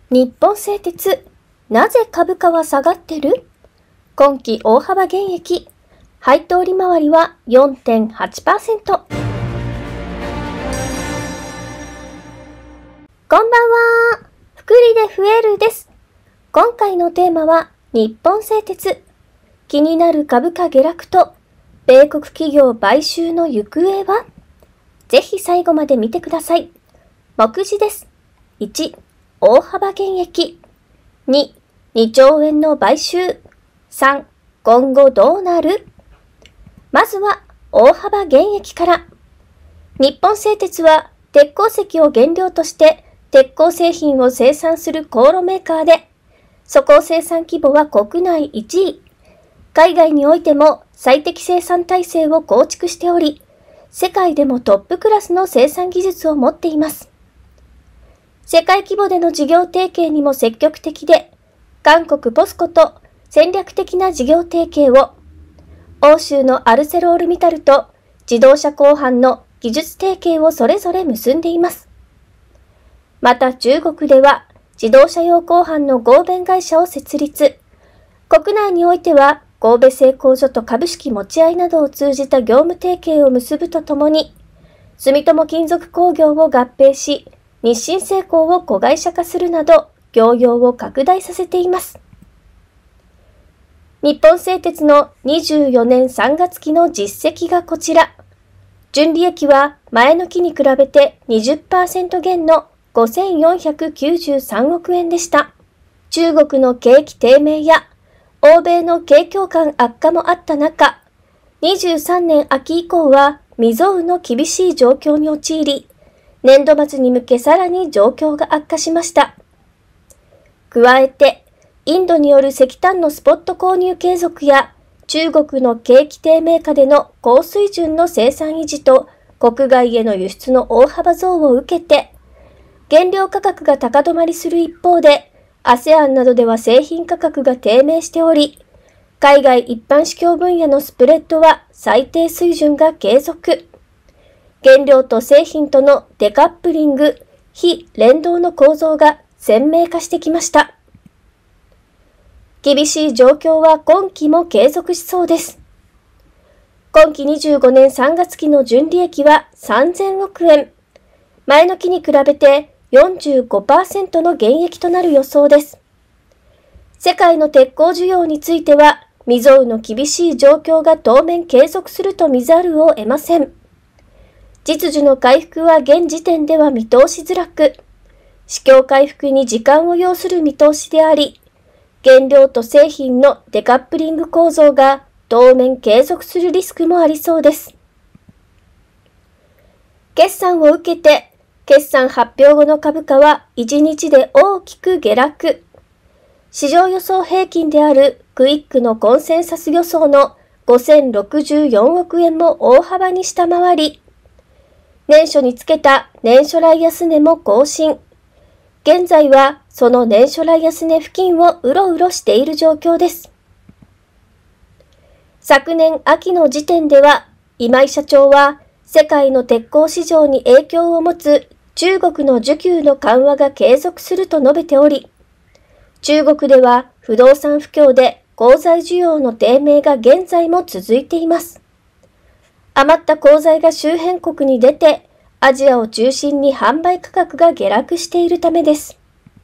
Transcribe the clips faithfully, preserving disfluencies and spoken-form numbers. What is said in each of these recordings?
日本製鉄、なぜ株価は下がってる？今期大幅減益、配当利回りは よんてんはちパーセント。こんばんは、福利で増えるです。今回のテーマは日本製鉄。気になる株価下落と米国企業買収の行方は？ぜひ最後まで見てください。目次です。いち、大幅減益。に、にちょうえんの買収。さん、今後どうなる？まずは大幅減益から。日本製鉄は鉄鉱石を原料として鉄鋼製品を生産する高炉メーカーで、粗鋼生産規模は国内いちい。海外においても最適生産体制を構築しており、世界でもトップクラスの生産技術を持っています。世界規模での事業提携にも積極的で、韓国ポスコと戦略的な事業提携を、欧州のアルセロールミタルと自動車工販の技術提携をそれぞれ結んでいます。また中国では自動車用工販の合弁会社を設立。国内においては神戸製鋼所と株式持ち合いなどを通じた業務提携を結ぶとともに、住友金属工業を合併し、日清製鋼を子会社化するなど業用を拡大させています。日本製鉄のにじゅうよねんさんがつきの実績がこちら。純利益は前の期に比べて にじゅっパーセント 減のごせんよんひゃくきゅうじゅうさんおくえんでした。中国の景気低迷や欧米の景況感悪化もあった中、にじゅうさんねん秋以降は未曾有の厳しい状況に陥り、年度末に向けさらに状況が悪化しました。加えて、インドによる石炭のスポット購入継続や中国の景気低迷下での高水準の生産維持と国外への輸出の大幅増を受けて、原料価格が高止まりする一方で、アセアン などでは製品価格が低迷しており、海外一般市況分野のスプレッドは最低水準が継続。原料と製品とのデカップリング、非連動の構造が鮮明化してきました。厳しい状況は今期も継続しそうです。今期にじゅうごねんさんがつ期の純利益はさんぜんおくえん。前の期に比べてよんじゅうごパーセント の減益となる予想です。世界の鉄鋼需要については、未曾有の厳しい状況が当面継続すると見ざるを得ません。実需の回復は現時点では見通しづらく、市況回復に時間を要する見通しであり、原料と製品のデカップリング構造が当面継続するリスクもありそうです。決算を受けて、決算発表後の株価はいちにちで大きく下落。市場予想平均であるクイックのコンセンサス予想のごせんろくじゅうよんおくえんも大幅に下回り、年初につけた年初来安値も更新。現在はその年初来安値付近をうろうろしている状況です。昨年秋の時点では、今井社長は世界の鉄鋼市場に影響を持つ中国の需給の緩和が継続すると述べており、中国では不動産不況で鋼材需要の低迷が現在も続いています。余った鋼材が周辺国に出て、アジアを中心に販売価格が下落しているためです。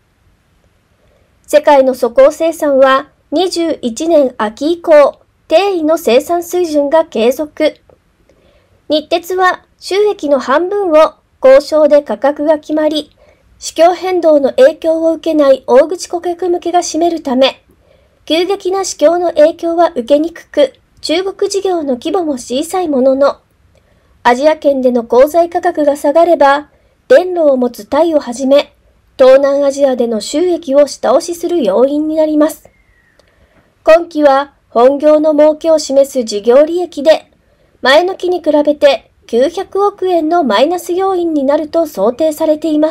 世界の粗鋼生産はにじゅういちねん秋以降、低位の生産水準が継続。日鉄は収益の半分を交渉で価格が決まり、市況変動の影響を受けない大口顧客向けが占めるため、急激な市況の影響は受けにくく、中国事業の規模も小さいものの、アジア圏での鋼材価格が下がれば、電炉を持つタイをはじめ、東南アジアでの収益を下押しする要因になります。今期は本業の儲けを示す事業利益で、前の期に比べてきゅうひゃくおくえんのマイナス要因になると想定されています。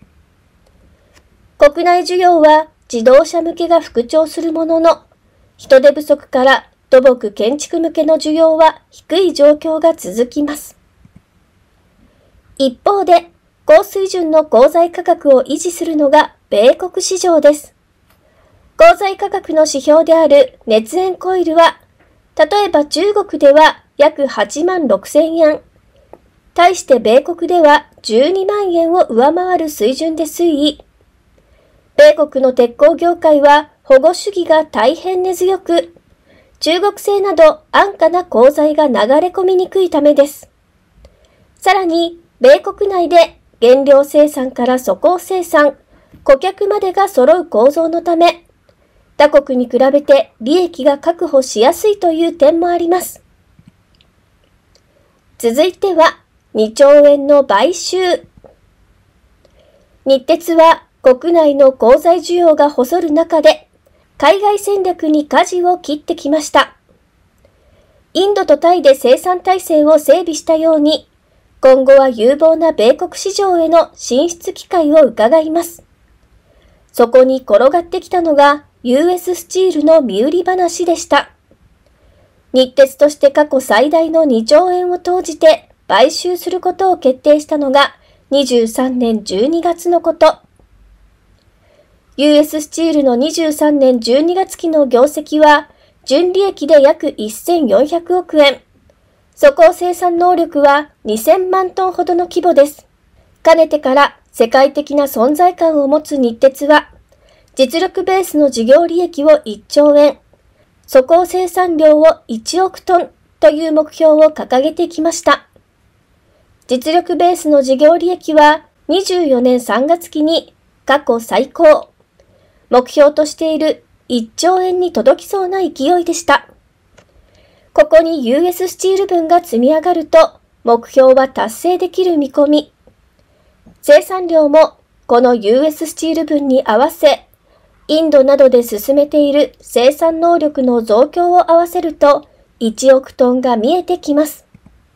国内需要は自動車向けが復調するものの、人手不足から土木建築向けの需要は低い状況が続きます。一方で、高水準の鋼材価格を維持するのが米国市場です。鋼材価格の指標である熱塩コイルは、例えば中国では約はちまんろくせんえん、対して米国ではじゅうにまんえんを上回る水準で推移。米国の鉄鋼業界は保護主義が大変根強く、中国製など安価な鋼材が流れ込みにくいためです。さらに、米国内で原料生産から粗鋼生産、顧客までが揃う構造のため、他国に比べて利益が確保しやすいという点もあります。続いては、にちょうえんの買収。日鉄は国内の鋼材需要が細る中で、海外戦略に舵を切ってきました。インドとタイで生産体制を整備したように、今後は有望な米国市場への進出機会を伺います。そこに転がってきたのが ユーエス スチールの身売り話でした。日鉄として過去最大のにちょうえんを投じて買収することを決定したのがにじゅうさんねんじゅうにがつのこと。ユーエス スチールのにじゅうさんねんじゅうにがつ期の業績は純利益で約せんよんひゃくおくえん。粗鋼生産能力はにせんまんトンほどの規模です。かねてから世界的な存在感を持つ日鉄は、実力ベースの事業利益をいっちょうえん、粗鋼生産量をいちおくトンという目標を掲げてきました。実力ベースの事業利益はにじゅうよねんさんがつ期に過去最高。目標としているいっちょうえんに届きそうな勢いでした。ここに ユーエス スチール分が積み上がると目標は達成できる見込み。生産量もこの ユーエス スチール分に合わせ、インドなどで進めている生産能力の増強を合わせるといちおくトンが見えてきます。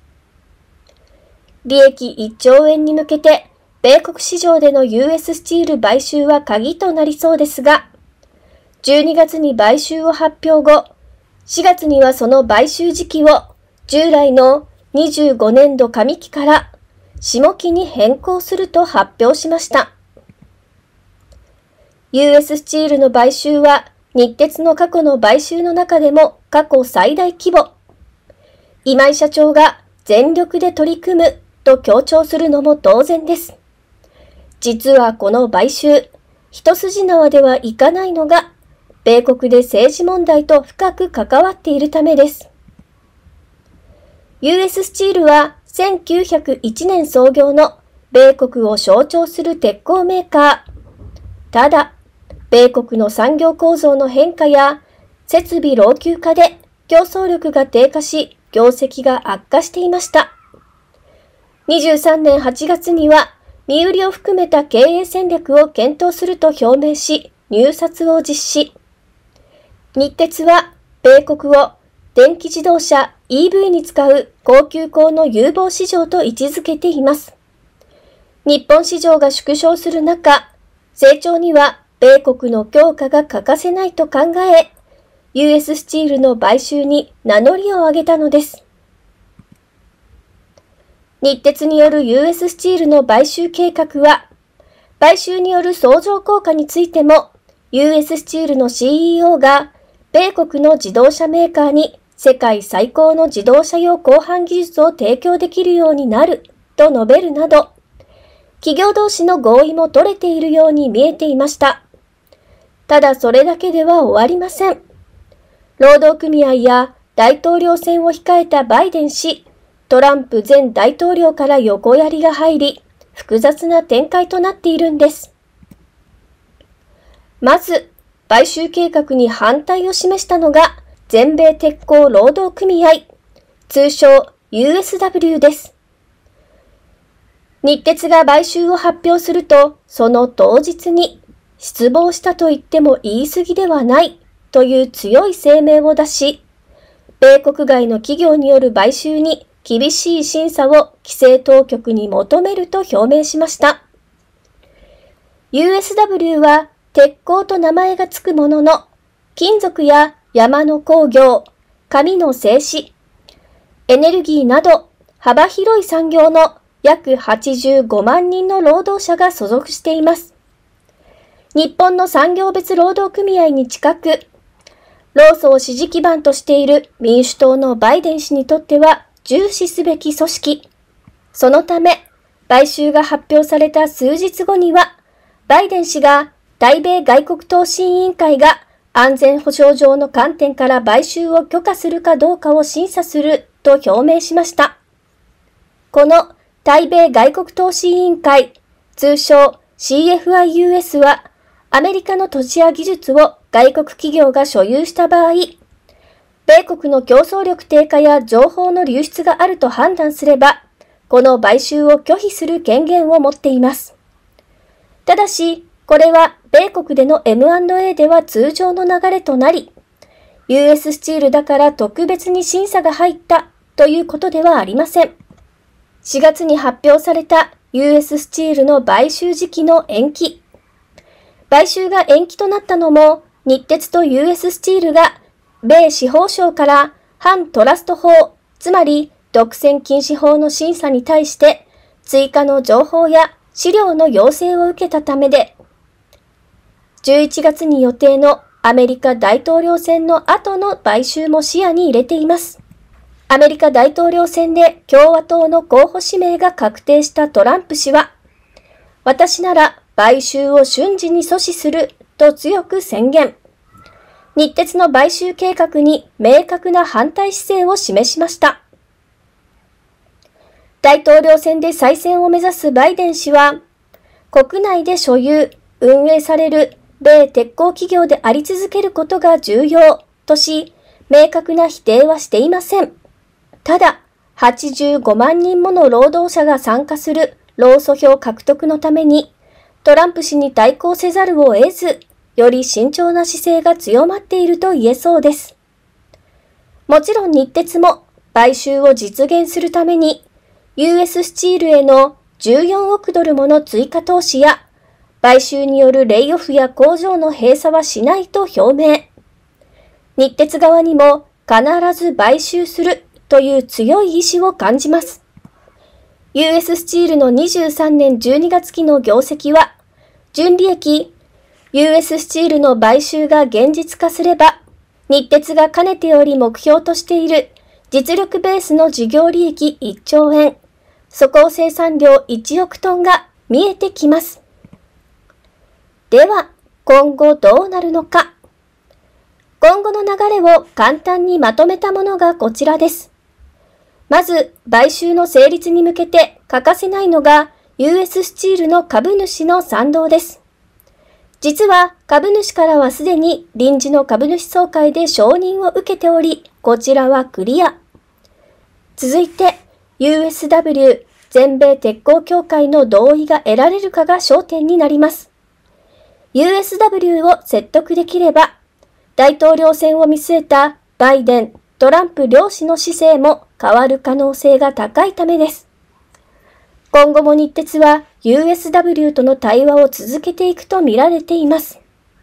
利益いっちょうえんに向けて、米国市場での ユーエス スチール買収は鍵となりそうですが、じゅうにがつに買収を発表後、しがつにはその買収時期を従来のにじゅうごねんど上期から下期に変更すると発表しました。ユーエス スチールの買収は日鉄の過去の買収の中でも過去最大規模。今井社長が全力で取り組むと強調するのも当然です。実はこの買収、一筋縄ではいかないのが、米国で政治問題と深く関わっているためです。ユーエス スチールはせんきゅうひゃくいちねん創業の米国を象徴する鉄鋼メーカー。ただ、米国の産業構造の変化や設備老朽化で競争力が低下し、業績が悪化していました。にじゅうさんねんはちがつには、身売りを含めた経営戦略を検討すると表明し、入札を実施。日鉄は、米国を電気自動車 イーブイ に使う高級鋼の有望市場と位置づけています。日本市場が縮小する中、成長には米国の強化が欠かせないと考え、ユーエス スチールの買収に名乗りを上げたのです。日鉄による ユーエス スチールの買収計画は、買収による相乗効果についても、ユーエス スチールの シーイーオー が、米国の自動車メーカーに世界最高の自動車用鋼板技術を提供できるようになると述べるなど、企業同士の合意も取れているように見えていました。ただそれだけでは終わりません。労働組合や大統領選を控えたバイデン氏、トランプ前大統領から横やりが入り、複雑な展開となっているんです。まず、買収計画に反対を示したのが、全米鉄鋼労働組合、通称 ユーエスダブリュー です。日鉄が買収を発表すると、その当日に、失望したと言っても言い過ぎではないという強い声明を出し、米国外の企業による買収に厳しい審査を規制当局に求めると表明しました。ユーエスダブリュー は鉄鋼と名前がつくものの、金属や山の工業、紙の製紙、エネルギーなど幅広い産業の約はちじゅうごまんにんの労働者が所属しています。 日本の産業別労働組合に近く、労組を支持基盤としている民主党のバイデン氏にとっては重視すべき組織。そのため、買収が発表された数日後には、バイデン氏が対米外国投資委員会が安全保障上の観点から買収を許可するかどうかを審査すると表明しました。この対米外国投資委員会、通称 シーエフアイユーエス は、アメリカの土地や技術を外国企業が所有した場合、米国の競争力低下や情報の流出があると判断すれば、この買収を拒否する権限を持っています。ただし、これは米国での エムアンドエー では通常の流れとなり、ユーエス スチールだから特別に審査が入ったということではありません。しがつに発表された ユーエス スチールの買収時期の延期。買収が延期となったのも、日鉄と ユーエス スチールが米司法省から反トラスト法、つまり独占禁止法の審査に対して追加の情報や資料の要請を受けたためで、じゅういちがつに予定のアメリカ大統領選の後の買収も視野に入れています。アメリカ大統領選で共和党の候補指名が確定したトランプ氏は、私なら買収を瞬時に阻止すると強く宣言。日鉄の買収計画に明確な反対姿勢を示しました。大統領選で再選を目指すバイデン氏は、国内で所有、運営される米鉄鋼企業であり続けることが重要とし、明確な否定はしていません。ただ、はちじゅうごまんにんもの労働者が参加する労組票獲得のために、トランプ氏に対抗せざるを得ず、より慎重な姿勢が強まっていると言えそうです。もちろん日鉄も買収を実現するために、ユーエス スチールへのじゅうよんおくドルもの追加投資や、買収によるレイオフや工場の閉鎖はしないと表明。日鉄側にも必ず買収するという強い意志を感じます。ユーエス スチールのにじゅうさんねんじゅうにがつ期の業績は、純利益、ユーエス スチールの買収が現実化すれば、日鉄がかねてより目標としている実力ベースの事業利益いっちょうえん、粗鋼生産量いちおくトンが見えてきます。では、今後どうなるのか。今後の流れを簡単にまとめたものがこちらです。まず、買収の成立に向けて欠かせないのが ユーエス スチールの株主の賛同です。実は株主からはすでに臨時の株主総会で承認を受けており、こちらはクリア。続いて ユーエスダブリュー 全米鉄鋼協会の同意が得られるかが焦点になります。ユーエスダブリュー を説得できれば、大統領選を見据えたバイデン、トランプ両氏の姿勢も変わる可能性が高いためです。今後も日鉄は ユーエスダブリュー との対話を続けていくと見られています。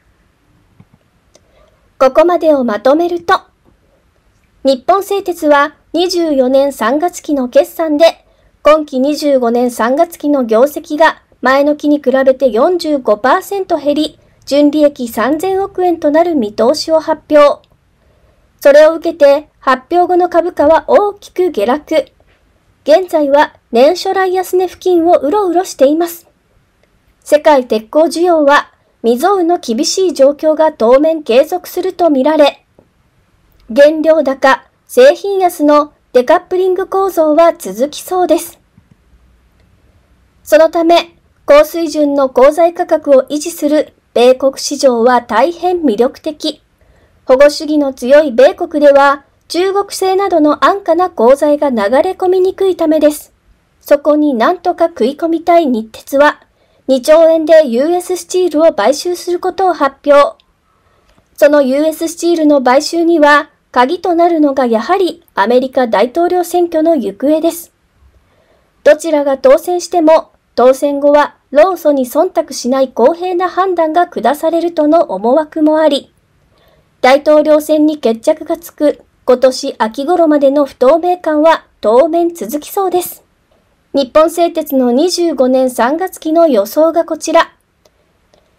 ここまでをまとめると、日本製鉄はにじゅうよねんさんがつ期の決算で、今期にじゅうごねんさんがつ期の業績が前の期に比べて よんじゅうごパーセント 減り、純利益さんぜんおくえんとなる見通しを発表。それを受けて発表後の株価は大きく下落。現在は年初来安値付近をうろうろしています。世界鉄鋼需要は未曾有の厳しい状況が当面継続するとみられ、原料高、製品安のデカップリング構造は続きそうです。そのため、高水準の鋼材価格を維持する米国市場は大変魅力的。保護主義の強い米国では、中国製などの安価な鋼材が流れ込みにくいためです。そこになんとか食い込みたい日鉄は、にちょうえんで ユーエス スチールを買収することを発表。その ユーエス スチールの買収には、鍵となるのがやはりアメリカ大統領選挙の行方です。どちらが当選しても、当選後は労組に忖度しない公平な判断が下されるとの思惑もあり、大統領選に決着がつく今年秋頃までの不透明感は当面続きそうです。日本製鉄のにじゅうごねんさんがつ期の予想がこちら。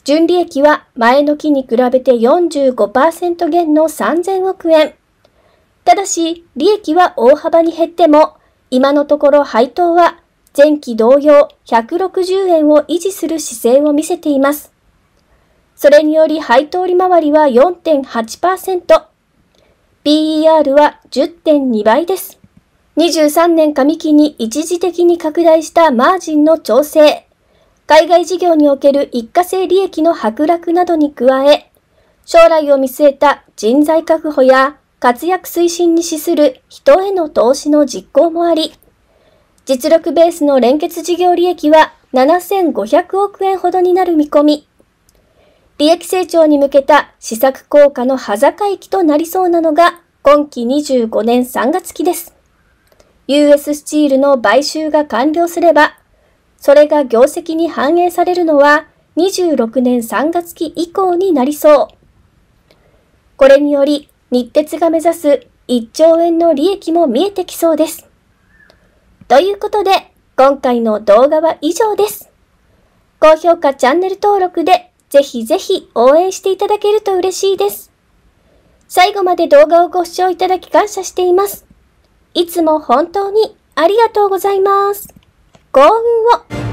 純利益は前の期に比べて よんじゅうごパーセント 減のさんぜんおくえん。ただし、利益は大幅に減っても、今のところ配当は前期同様ひゃくろくじゅうえんを維持する姿勢を見せています。それにより配当利回りは よんてんはちパーセント、ピーイーアール は じゅってんにばいです。にじゅうさんねん上期に一時的に拡大したマージンの調整、海外事業における一過性利益の剥落などに加え、将来を見据えた人材確保や活躍推進に資する人への投資の実行もあり、実力ベースの連結事業利益はななせんごひゃくおくえんほどになる見込み。利益成長に向けた施策効果の端境期となりそうなのが今期にじゅうごねんさんがつ期です。ユーエス スチールの買収が完了すれば、それが業績に反映されるのはにじゅうろくねんさんがつ期以降になりそう。これにより日鉄が目指すいっちょうえんの利益も見えてきそうです。ということで、今回の動画は以上です。高評価、チャンネル登録でぜひぜひ応援していただけると嬉しいです。最後まで動画をご視聴いただき感謝しています。いつも本当にありがとうございます。幸運を